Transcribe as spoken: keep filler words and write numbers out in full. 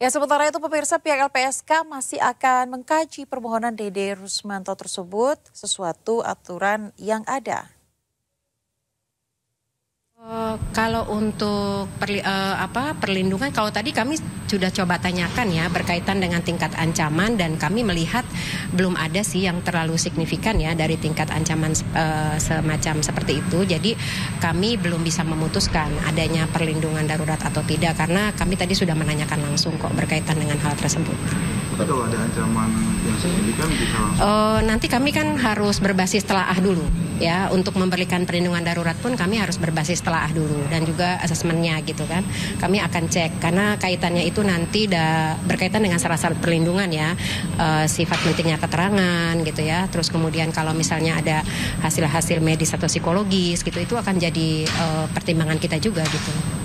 Ya, sementara itu pemirsa, pihak L P S K masih akan mengkaji permohonan Dede Rusmanto tersebut sesuatu aturan yang ada. Uh, kalau untuk perli, uh, apa, perlindungan, kalau tadi kami sudah coba tanyakan ya berkaitan dengan tingkat ancaman, dan kami melihat belum ada sih yang terlalu signifikan ya dari tingkat ancaman uh, semacam seperti itu. Jadi kami belum bisa memutuskan adanya perlindungan darurat atau tidak, karena kami tadi sudah menanyakan langsung kok berkaitan dengan hal tersebut. Tapi kalau ada ancaman yang signifikan bisa langsung? Uh, nanti kami kan harus berbasis telaah dulu ya, untuk memberikan perlindungan darurat pun kami harus berbasis telaah dulu dan juga asesmennya gitu kan. Kami akan cek karena kaitannya itu nanti da, berkaitan dengan syarat-syarat perlindungan ya, uh, sifat pentingnya keterangan gitu ya. Terus kemudian kalau misalnya ada hasil-hasil medis atau psikologis gitu, itu akan jadi uh, pertimbangan kita juga gitu.